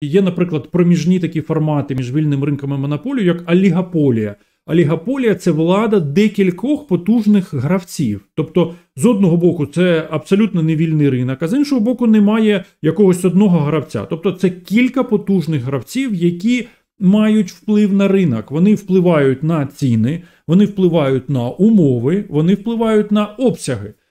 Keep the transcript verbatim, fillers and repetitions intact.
Є, наприклад, проміжні такі формати між вільним ринком і монополією, як олігополія. Олігополія – це влада декількох потужних гравців. Тобто, з одного боку, це абсолютно невільний ринок, а з іншого боку, немає якогось одного гравця. Тобто, це кілька потужних гравців, які мають вплив на ринок. Вони впливають на ціни, вони впливають на умови, вони впливають на обсяги.